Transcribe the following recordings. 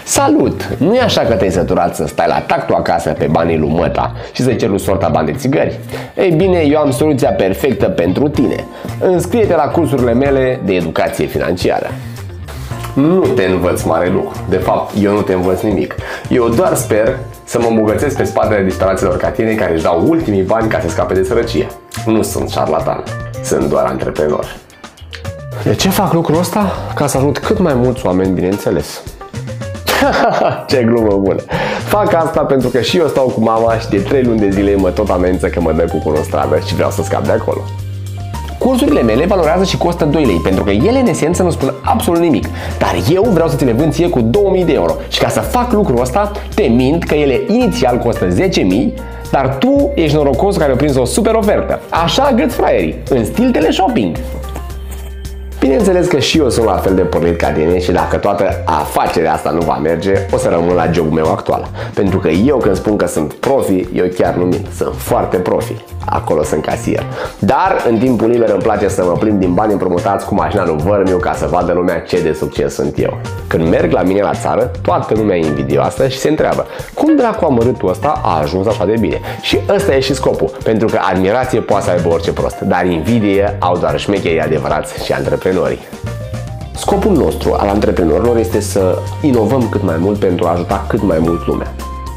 Salut! Nu e așa că te-ai săturat să stai la tactul acasă pe banii lui măta și să-i ceri lui sorta bani de țigări? Ei bine, eu am soluția perfectă pentru tine. Înscrie-te la cursurile mele de educație financiară. Nu te învăț mare lucru. De fapt, eu nu te învăț nimic. Eu doar sper să mă îmbogățesc pe spatele disperaților ca tine care își dau ultimii bani ca să scape de sărăcie. Nu sunt șarlatan. Sunt doar antreprenor. De ce fac lucrul ăsta? Ca să ajut cât mai mulți oameni, bineînțeles. Ce glumă bună! Fac asta pentru că și eu stau cu mama și de 3 luni de zile mă tot amenință că mă dă cu în stradă și vreau să scap de acolo. Cursurile mele valorează și costă 2 lei, pentru că ele în esență nu spun absolut nimic. Dar eu vreau să ți le vând ție cu 2000 de euro. Și ca să fac lucrul ăsta, te mint că ele inițial costă 10.000, dar tu ești norocos care a prins o super ofertă. Așa gâți fraierii, în stil teleshopping. Bineînțeles că și eu sunt la fel de pornit ca tine și dacă toată afacerea asta nu va merge, o să rămân la jobul meu actual. Pentru că eu când spun că sunt profi, eu chiar nu mint, sunt foarte profi. Acolo sunt casier. Dar în timpul liber îmi place să mă plimb din bani împrumutați cu mașina lui vărmiu ca să vadă lumea ce de succes sunt eu. Când merg la mine la țară, toată lumea e invidioasă și se întreabă cum dracu amărâtul ăsta a ajuns așa de bine. Și ăsta e și scopul, pentru că admirație poate să aibă orice prost, dar invidie au doar șmecherii adevărați și antreprenorii. Scopul nostru al antreprenorilor este să inovăm cât mai mult pentru a ajuta cât mai mult lumea.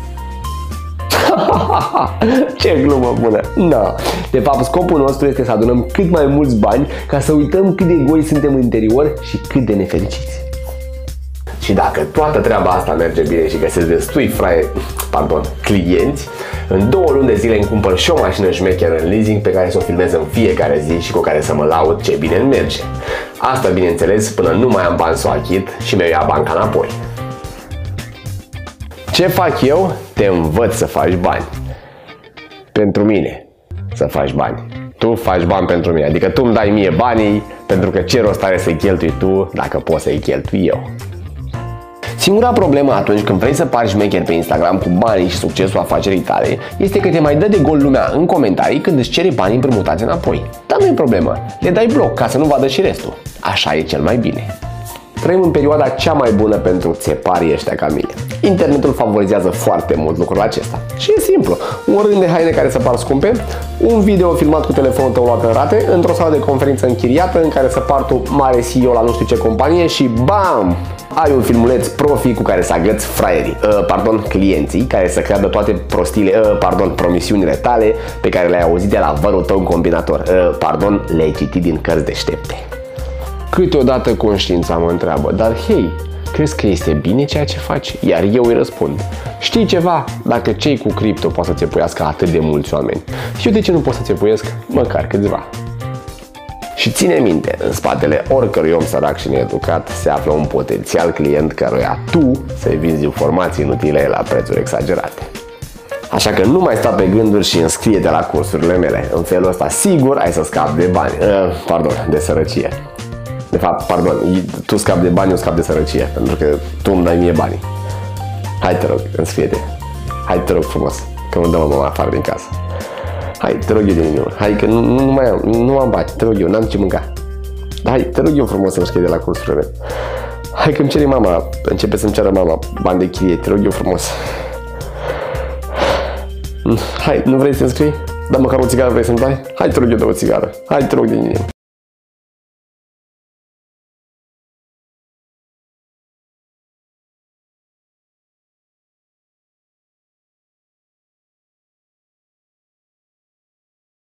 Ce glumă bună! No. De fapt, scopul nostru este să adunăm cât mai mulți bani ca să uităm cât de egoi suntem în interior și cât de nefericiți. Și dacă toată treaba asta merge bine și găsesc destui clienți, în 2 luni de zile îmi cumpăr și o mașină șmecheră în leasing pe care să o filmez în fiecare zi și cu care să mă laud ce bine îmi merge. Asta, bineînțeles, până nu mai am bani să o achit și mi-o ia banca înapoi. Ce fac eu? Te învăț să faci bani. Pentru mine să faci bani. Tu faci bani pentru mine. Adică tu îmi dai mie banii pentru că ce rost are să-i cheltui tu dacă poți să-i cheltui eu. Singura problemă atunci când vrei să pari șmecher pe Instagram cu banii și succesul afacerii tale este că te mai dă de gol lumea în comentarii când îți cere banii împrumutați înapoi. Dar nu e problemă, le dai bloc ca să nu vadă și restul. Așa e cel mai bine. Trăim în perioada cea mai bună pentru țeparii ăștia ca mine. Internetul favorizează foarte mult lucrul acesta. Și e simplu. Un rând de haine care să par scumpe, un video filmat cu telefonul tău luat în rate, într-o sală de conferință închiriată în care să par tu mare CEO la nu știu ce companie și BAM! Ai un filmuleț profi cu care să agăți fraierii, clienții, care să creadă toate promisiunile tale pe care le-ai auzit de la vărul tău combinator, le-ai citit din cărți deștepte. Câteodată conștiința mă întreabă, dar hei, crezi că este bine ceea ce faci? Iar eu îi răspund, știi ceva? Dacă cei cu cripto pot să țepuiască atât de mulți oameni, și eu de ce nu pot să țepuiesc măcar câțiva? Și ține minte, în spatele oricărui om sărac și needucat se află un potențial client căruia tu să-i vinzi informații inutile la prețuri exagerate. Așa că nu mai sta pe gânduri și înscrie-te la cursurile mele. În felul ăsta sigur ai să scapi de bani, de sărăcie. De fapt, tu scapi de bani, eu scap de sărăcie, pentru că tu îmi dai mie banii. Hai, te rog, înscrie-te. Hai, te rog frumos, că nu dă mama afară din casă. Hai, te rog eu de inimă. Hai, că nu am bani, te rog eu, n-am ce mânca. Hai, te rog eu frumos să înscrie de la cursurile mele. Hai că îmi cere mama, începe să-mi ceară mama bani de chirie, te rog eu frumos. Hai, nu vrei să te înscrii? Da măcar o țigară vrei să-mi dai? Hai, te rog eu de o țigară. Hai, te rog de inimă.